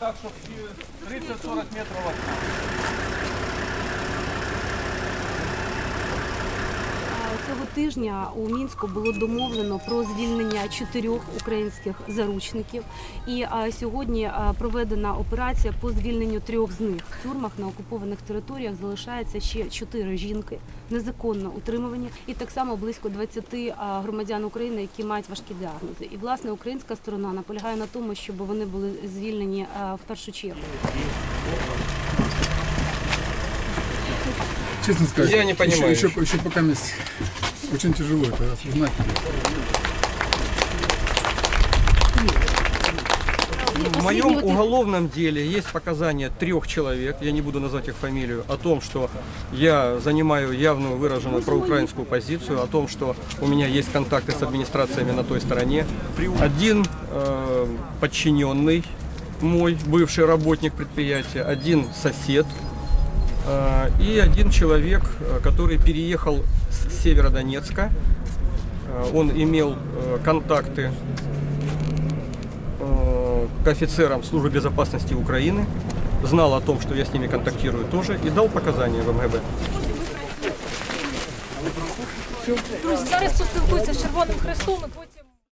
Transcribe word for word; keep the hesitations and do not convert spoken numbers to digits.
так, щоб тридцять-сорок метрів від нас. Цього тижня у Мінську було домовлено про звільнення чотирьох українських заручників. І а, сьогодні а, проведена операція по звільненню трьох з них. В тюрмах на окупованих територіях залишається ще чотири жінки, незаконно утримувані, і так само близько двадцяти а, громадян України, які мають важкі діагнози. І, власне, українська сторона наполягає на тому, щоб вони були звільнені а, в першу чергу. Честно сказать, я не понимаю. Еще, еще, еще пока очень тяжело это осознать. В моем уголовном деле есть показания трех человек, я не буду назвать их фамилию, о том, что я занимаю явную выраженную проукраинскую позицию, о том, что у меня есть контакты с администрациями на той стороне. Один э, подчиненный мой, бывший работник предприятия, один сосед, и один человек, который переехал с Северодонецка. Он имел контакты к офицерам службы безопасности Украины, знал о том, что я с ними контактирую тоже, и дал показания в эм гэ бэ. Друзі, зараз тут спілкуються з Червоним Хрестом.